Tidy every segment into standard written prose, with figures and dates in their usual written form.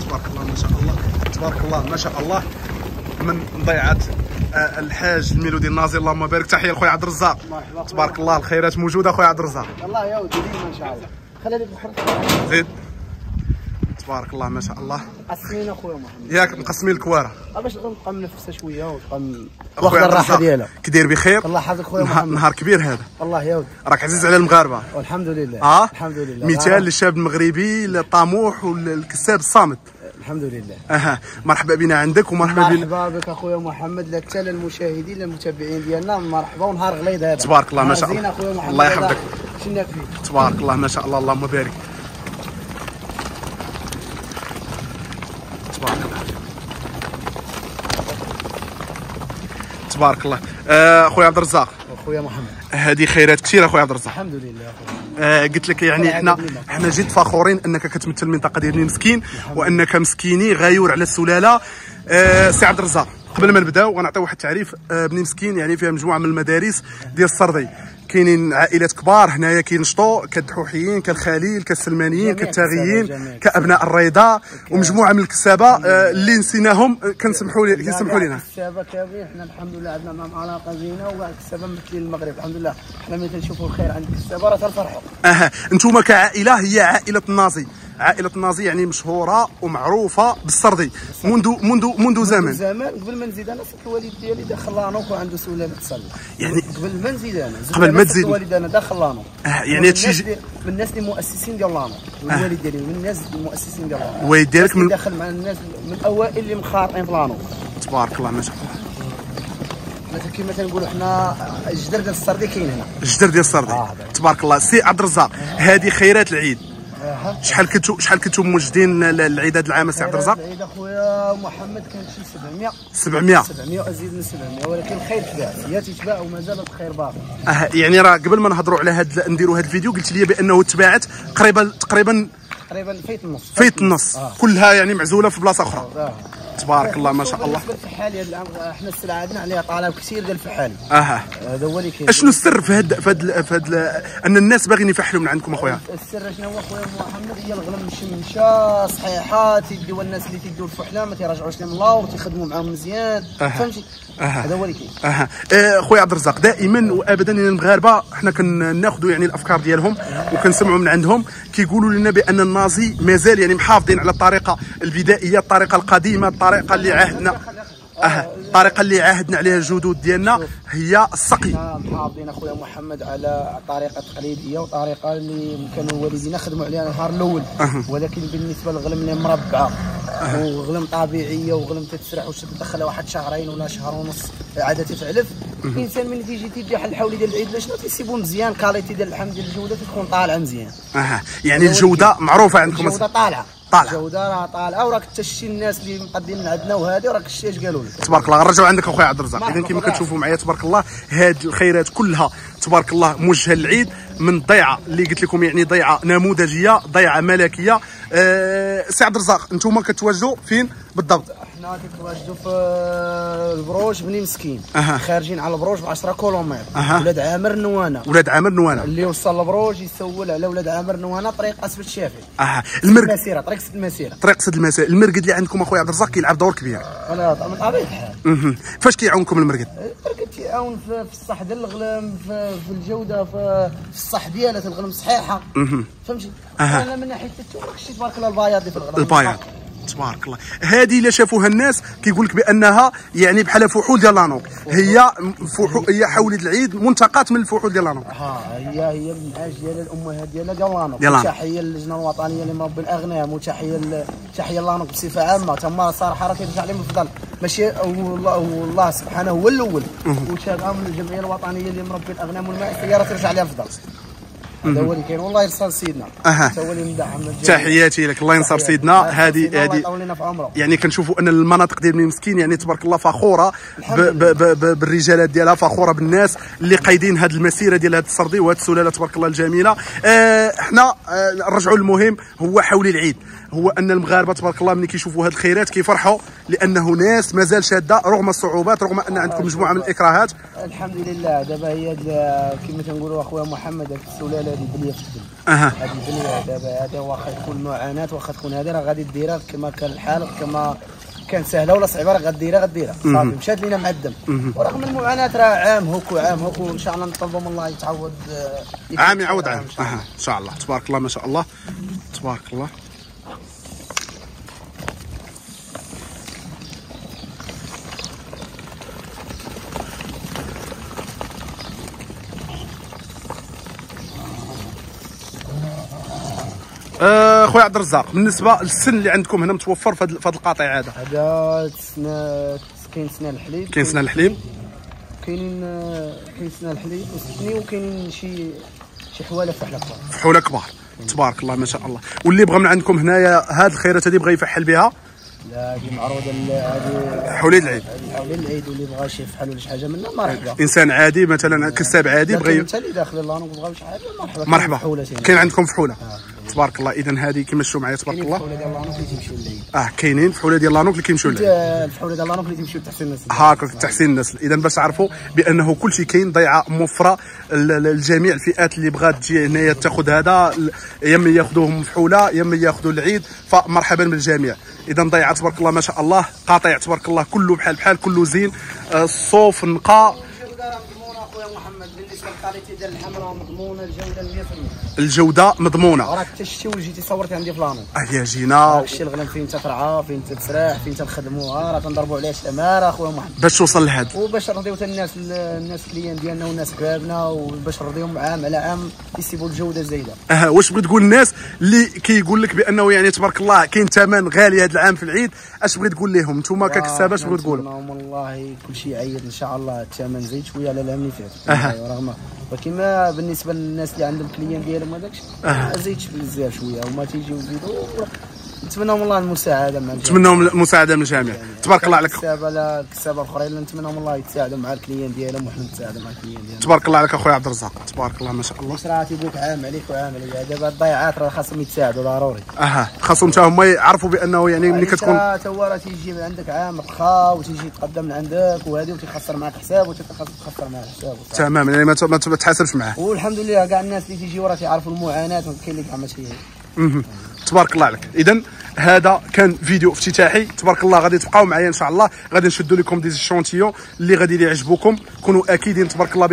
تبارك الله ما شاء الله، تبارك الله ما شاء الله، من ضيعه الحاج الميلودي النازي. اللهم بارك. تحيه لخويا عبد الرزاق. تبارك الله الخيرات موجوده خويا عبد الرزاق. الله يا ودي ديما ان شاء الله. خلي لك زيد. تبارك الله ما شاء الله. مقسمين اخويا محمد ياك مقسمين الكواره باش نبقى منفسه شويه وتبقى واخد الراحه ديالها. كي داير بخير؟ الله يحفظك خويا محمد. نهار كبير هذا. الله يا ودي راك عزيز على المغاربه. والحمد لله. الحمد لله. مثال للشاب المغربي الطموح والكساب الصامت. الحمد لله. مرحبا بنا عندك ومرحبا مرحبا بك اخويا محمد، لك حتى للمشاهدين المتابعين ديالنا مرحبا ونهار غليظ هذا. تبارك الله ما شاء الله. اخويا محمد الله يحفظك. شناك فيه؟ تبارك الله ما شاء الله اللهم بارك. تبارك الله تبارك الله. اخويا عبد الرزاق. اخويا محمد هذه خيرات كثيره اخويا عبد الرزاق. الحمد لله اخويا. قلت لك يعني احنا جد فخورين انك كتمثل المنطقه ديال بني مسكين وانك مسكيني غيور على السلاله. سي عبد الرزاق قبل ما نبداو غنعطيو واحد التعريف. بني مسكين يعني فيها مجموعه من المدارس ديال السردي، كاينين عائلات كبار هنايا كينشطوا كالدحوحيين كالخليل كالسلمانيين كالتاغيين كابناء الريضه ومجموعه من الكسابه اللي نسيناهم كنسمحوا لنا. الكسابه كاملين حنا الحمد لله عندنا معهم علاقه زينه والكسابه ممثلين المغرب الحمد لله. حنا ملي تنشوفوا الخير عند الكسابه راه تنفرحوا. انتم كعائله هي عائله النازي. عائلة النازي يعني مشهورة ومعروفة بالسردي منذ زمان. قبل ما نزيد انا الوالد ديالي داخل لانوك وعنده سلالة تصلي. يعني قبل ما نزيد انا الوالد انا داخل لانوك. يعني هادشي من الناس اللي مؤسسين ديال لانوك. الوالد ديالي من الناس المؤسسين ديال لانوك. الوالد ديالك من داخل مع الناس من اوائل اللي مخارطين في لانوك. تبارك الله ما شاء الله. مثلا كيما تنقولوا حنا الجدر ديال السردي كاين هنا. الجدر ديال السردي. تبارك الله. سي عبد الرزاق هذه خيرات العيد. شحال كنتو موجدين العيد هذا العام سي عبد الرزاق؟ العيد اخويا محمد كان شي 700 وازيد من 700 ولكن الخير تباع هي تتباع ومازال الخير باقي. يعني راه قبل ما نهضروا على نديروا هذا الفيديو قلت لي بانه تباعت تقريبا فايت النص. كلها يعني معزوله في بلاصه اخرى. تبارك الله ما شاء الله. بالنسبه للفحالي هذا العام احنا السلعه عندنا عليها طلب كثير ديال الفحالي. هذا هو اللي كاين. اشنو السر في هاد ان الناس باغيين يفحلوا من عندكم اخويا؟ السر شنو هو اخويا محمد؟ هي الغنم مشمشه صحيحه تيديو الناس اللي تيديو الفحله ما تيراجعوش لهم الله وتيخدموا معاهم مزيان. فهمتي؟ هذا هو اللي كاين. خويا عبد الرزاق دائما وابدا المغاربه حنا كناخذوا يعني الافكار ديالهم وكنسمعوا من عندهم كيقولوا لنا بان النازي مازال يعني محافظين على الطريقه البدائيه، الطريقه القديمه، الطريقه اللي عاهدنا عليها الجدود ديالنا هي السقي. محافظين اخويا محمد على طريقه تقليديه وطريقه اللي كانوا والدينا خدموا عليها النهار الاول. ولكن بالنسبه للغنم اللي مربعه وغنم طبيعيه وغنم تتسرح واش تدخلها واحد شهرين ولا شهر ونص عاده تتعلف. الانسان من تيجي حل الحولي ديال العيد شنو تيسيبو مزيان كاليتي ديال اللحم ديال الجوده تكون طالعه مزيان. يعني الجوده معروفه عندكم. الجوده طالعه. الجوده راه طالعه وراك تشتي الناس اللي مقدمين عندنا وهذه وراك شتي اش قالوا لك. تبارك الله. غنرجعوا عندك اخويا عبد الرزاق. اذا كما كتشوفوا معايا تبارك الله هاد الخيرات كلها تبارك الله موجهه للعيد من الضيعه اللي قلت لكم يعني ضيعه نموذجيه ضيعه ملكيه. سي عبد الرزاق انتم كتواجدوا فين بالضبط؟ حنا كنتواجدوا في البروج بني مسكين. خارجين على البروج ب 10 كيلومتر. ولاد عامر نوانه اللي وصل البروج يسول على ولاد عامر نوانه طريق اسفل الشافعي. المسيره طريق سد المسيره. المرقد اللي عندكم اخويا عبد الرزاق كيلعب دور كبير. انا من طبيعه الحال. فاش كيعاونكم المرقد؟ المرقد كيعاون في الصح ديال الغنم في الجوده في الصح ديالها الغنم صحيحه. فهمتي؟ انا من ناحيه التوك شتي تبارك الله البياض اللي في الغنم. البياض تبارك الله. هذه الا شافوها الناس كيقول لك بانها يعني بحال فحول ديال لانوك. هي حولة العيد منتقات من الفحول ديال لانوك. هي النعاج ديال الامهات ديالها ديال لانوك. تحيه للجنه الوطنيه اللي مربي الاغنام وتحيه لانوك بصفه عامه. تما صراحه راه كيرجع لهم الفضل ماشي والله سبحانه هو الاول وشابه من الجمعيه الوطنيه اللي مربي الاغنام والماء السياره ترجع لها الفضل. هذا هو اللي كاين. والله ينصر سيدنا. هو اللي مدعم. تحياتي لك. الله ينصر سيدنا. هذه يعني كنشوفوا ان المناطق ديال بني مسكين يعني تبارك الله فخوره بالرجالات ديالها، فخوره بالناس اللي قايدين هذه المسيره ديال هذا السردي وهذه السلاله تبارك الله الجميله. احنا نرجعوا للمهم هو حول العيد، هو ان المغاربه تبارك الله ملي كيشوفوا هذه الخيرات كيفرحوا لانه ناس مازال شاده رغم الصعوبات، رغم ان عندكم مجموعه من الاكراهات. الحمد لله. دابا هي كما تنقولوا اخويا محمد السلاله ديال هذه البنيه في الدم. هذه البنيه دابا هذه واخا تكون معاناه، واخا تكون هذه راه غادي ديرها كما كان الحال، كما كانت سهله ولا صعيبه راه غديرها صافي مشات لينا مع الدم. ورغم المعاناه راه عام هوك وان شاء الله نطلبوا من الله يتعوض عام يعوض عام. ان شاء الله. تبارك الله ما شاء الله تبارك الله. خويا عبد الرزاق، بالنسبه للسن اللي عندكم هنا متوفر في هذا القاطع هذا كاين سنه الحليب، كاين سنه الحليب، كاين سنه الحليب والسني، وكاين شي حواله فحله كبار. فحوله كبار تبارك الله ما شاء الله. واللي بغى من عندكم هنايا هاد الخيرات هذه بغى يفحل بها، لا هذه معروضه هذه حوليد العيد، حوليد العيد، واللي بغى شي يفحل ولا شي حاجه منا مرحبا. انسان عادي مثلا كساب عادي بغى انت اللي داخل الله بغى شي حاجه مرحبا. كاين عندكم فحوله تبارك الله. اذا هذه كما شفتوا معايا تبارك الله الفحوله ديال لانوك اللي تيمشيو للعيد. كاينين فحوله ديال لانوك اللي كيمشيو للعيد، الفحوله ديال لانوك اللي تيمشيو لتحسين النسل. هاكا تحسين النسل. اذا باش تعرفوا بانه كل شيء كاين، ضيعه موفره لجميع الفئات اللي بغات تجي هنايا تاخذ هذا، يا اما ياخذوهم فحوله يا اما ياخذوا العيد، فمرحبا بالجميع. اذا ضيعه تبارك الله ما شاء الله، قاطع تبارك الله كله بحال كله زين، الصوف النقاء. بالنسبه للكاليتي ديال الحمراء مضمونه، الجوده 100%. الجوده مضمونه. راك حتى شتي وجيتي صورتي عندي في لانو. يا جينا الشيء الغنم فين تترعى، فين تتسراح، فين تنخدموها، راه تنضربوا عليها التماره اخويا محمد باش توصل لهذا، وباش نرضيو حتى الناس كليان ديالنا والناس حبابنا، وباش نرضيهم عام على عام يسيبوا الجوده زايده. واش بغيت تقول للناس اللي كيقول لك بانه يعني تبارك الله كاين ثمن غالي هذا العام في العيد، اش بغيت تقول لهم انتم ككسابه؟ اش بغيت تقول؟ والله كل شيء عيد ان شاء الله، الثمن زيد شويه على العام اللي فات رغم، ولكن بالنسبه للناس اللي عندهم كليان ديالهم هذاك الشيء زيد بزاف شويه، وما تيجيو يزيدوا. نتمناهم الله المساعده مع الجميع، نتمناهم المساعده من الجميع. تبارك الله عليك. الكسابه الاخرين نتمناهم الله يتساعدوا مع الكليان ديالهم، وحنا نتساعدوا مع الكليان ديالنا. تبارك الله عليك اخويا عبد الرزاق تبارك الله ما شاء الله. واش راه تيقولك عام عليك وعام عليا، دابا الضيعات راه خاصهم يتساعدوا ضروري. خاصهم حتى هما يعرفوا بانه يعني ملي كتكون حتى هو راه تيجي من عندك عام رخا وتيجي يتقدم من عندك وهذه، وتيخسر معك حساب وتخسر معك حساب تمام، يعني ما تحاسبش معاه. والحمد لله كاع الناس اللي تيجيو راه تيعرفوا المعاناه، وكاين اللي كاع ماشي. تبارك الله عليك. اذا هذا كان فيديو افتتاحي تبارك الله، غادي تبقاو معايا ان شاء الله، غادي نشدوا لكم دي شونتيون اللي غادي يعجبوكم، كونوا اكيدين تبارك الله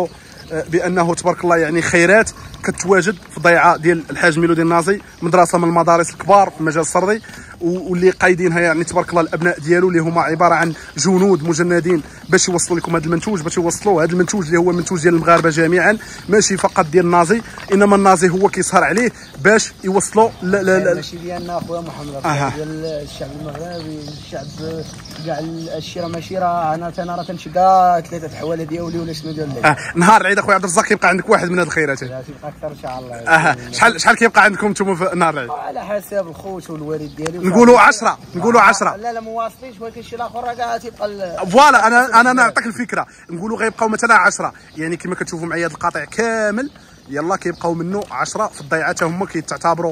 بانه تبارك الله يعني خيرات كتواجد في ضيعه ديال الحاج ميلودي النازي، مدرسه من المدارس الكبار في المجال السردي، واللي قايدينها يعني تبارك الله الابناء ديالو اللي هما عباره عن جنود مجندين باش يوصلوا لكم هذا المنتوج، باش يوصلوا هذا المنتوج اللي هو منتوج ديال المغاربه جميعا، ماشي فقط ديال النازي، انما النازي هو كيسهر عليه باش يوصلوا ماشي ديالنا اخويا محمد، ديال الشعب المغربي، الشعب كاع الشيره ماشي راه انا تنشي كاع ثلاثه حواله ديالي ولا شنو ديال نهار العيد اخويا عبد الرزاق كيبقى عندك واحد من هاد الخيرات؟ لا تيبقى اكثر ان شاء الله. شحال كيبقى عندكم نتوما في نهار العيد؟ على حساب الخوت والوالد ديالي. نقولوا 10 نقولوا 10. لا ما واصلينش، ولكن شي الاخر راه كاع تيبقى فوالا. انا نعطيك الفكره، نقولوا غيبقاو مثلا 10، يعني كما كتشوفوا معايا هذا القطيع كامل يلا كيبقاو منه 10 في الضيعه، حتى هما كيتعتبروا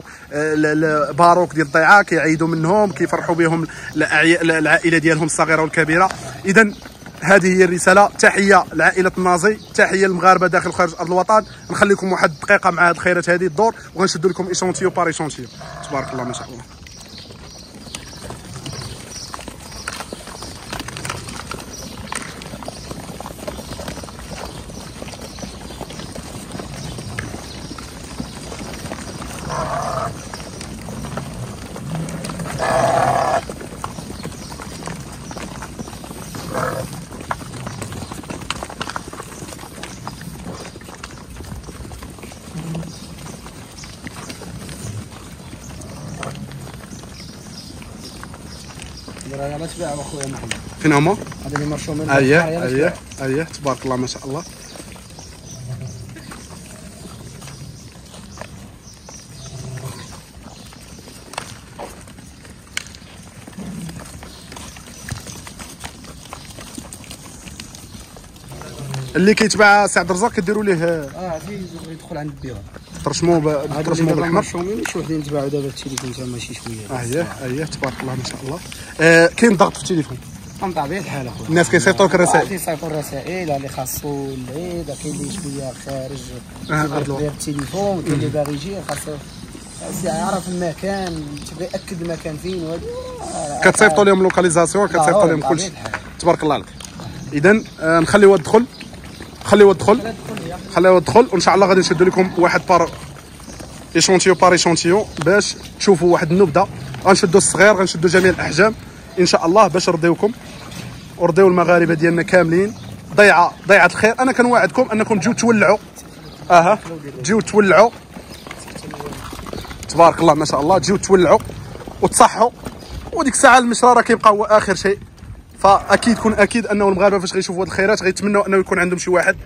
باروك ديال الضيعه، كيعيدوا منهم، كيفرحوا بهم العائله ديالهم الصغيره والكبيره. اذا هذه هي الرساله. تحيه لعائله النازي، تحيه للمغاربه داخل وخارج ارض الوطن. نخليكم واحد الدقيقه مع هذه الخيرات هذه الدور، وغنشدوا لكم ايشونتيو بار ايشونتيو. تبارك الله ما شاء الله. يلا تباعوا اخويا محمد. فين هما؟ هذا اللي مرشومين. اييه تبارك الله ما شاء الله. اللي كيتباع سي عبد الرزاق كديروا ليه يدخل عند الديوان، ترشموه بالحمر. مرشومين شي وحدين تباعوا دابا في التليفون تما شي شويه. اييه تبارك الله ما شاء الله. كاين ضغط في التليفون؟ من طبيعه الحال اخويا الناس كيصيفطوا لك الرسائل كيصيفطوا الرسائل اللي خاصو العيد، كاين اللي شويه خارج أرض الوطن بالتليفون، كاين اللي باغي يجي خاصو يعرف المكان، تبغي ياكد المكان فين وهادي كتصيفطوا لهم لوكاليزاسيون، كتصيفطوا لهم كلشي. تبارك الله عليك. اذا نخليوها تدخل، خليوها تدخل وان شاء الله غادي نشدوا لكم واحد بار ايشونتيو بار ايشونتيو باش تشوفوا واحد النبذه. غنشدوا الصغير، غنشدوا جميع الاحجام ان شاء الله باش نرضيوكم ورضيو المغاربه ديالنا كاملين. ضيعه الخير. انا كنواعدكم انكم تجيو تولعوا، تجيو تولعوا تبارك الله ما شاء الله، تجيو تولعوا وتصحوا، وديك الساعه المشرى راه كيبقى هو اخر شيء. فاكيد كون اكيد انه المغاربه فاش غيشوفوا هاد الخيرات غيتمنوا انه يكون عندهم شي واحد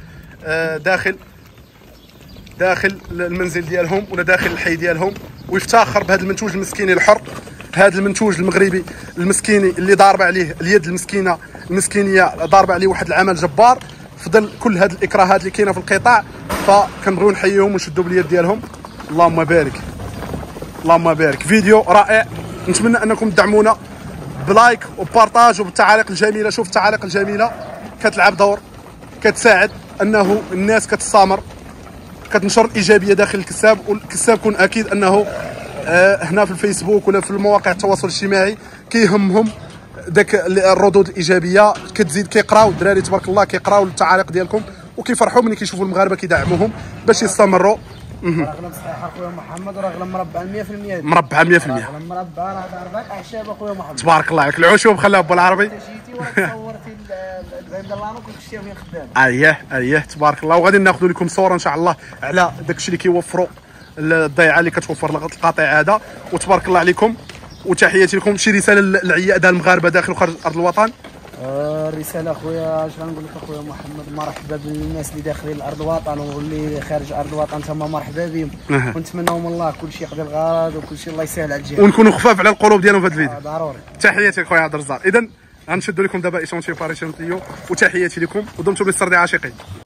داخل المنزل ديالهم ولا داخل الحي ديالهم ويفتخر بهذا المنتوج المسكيني الحر، هذا المنتوج المغربي المسكيني اللي ضاربه عليه اليد المسكينيه ضاربه عليه واحد العمل جبار في ظل كل هذه الاكراهات اللي كاينه في القطاع. فكنبغيو نحييهم ونشدوا باليد ديالهم. اللهم بارك، اللهم بارك. فيديو رائع، نتمنى انكم تدعمونا بلايك وبارطاج وبالتعاليق الجميله. شوف التعاليق الجميله كتلعب دور، كتساعد انه الناس كتستمر، كتنشر الايجابيه داخل الكساب. والكساب كون اكيد انه هنا في الفيسبوك ولا في المواقع التواصل الاجتماعي كيهمهم داك الردود الايجابيه، كتزيد كيقراو الدراري تبارك الله، كيقراو التعاليق ديالكم وكيفرحوا ملي كيشوفوا المغاربه كيدعموهم باش يستمروا. راغلم صحيح اخويا محمد، وراغلم مربع 100%. مربع 100%. راغلم مربع راه ضربك اعشاب اخويا محمد. تبارك الله عليك. العشوب خلاها بالعربي. جيتي وصورتي البعيد الله كنت شتيها فين خدام. اييه تبارك الله. وغادي ناخذوا لكم صوره ان شاء الله على داكشي اللي كيوفروا الضيعه اللي كتوفر القطيع هذا. وتبارك الله عليكم وتحياتي لكم. شي رساله للعياد المغاربه داخل وخارج ارض الوطن؟ الرساله اخويا اش غنقول لك اخويا محمد، مرحبا بالناس اللي داخلين ارض الوطن واللي خارج ارض الوطن تما مرحبا بهم. ونتمناو من الله كل شيء يقضي الغرض وكل شيء الله يسهل على الجميع ونكونوا خفاف على القلوب ديالهم في هذا الفيديو. ضروري. تحياتي خويا عبد الرزاق. اذا غنشدوا لكم دابا ايشونتيو بار ايشونتيو وتحياتي لكم ودمتم بالسرد عاشقين.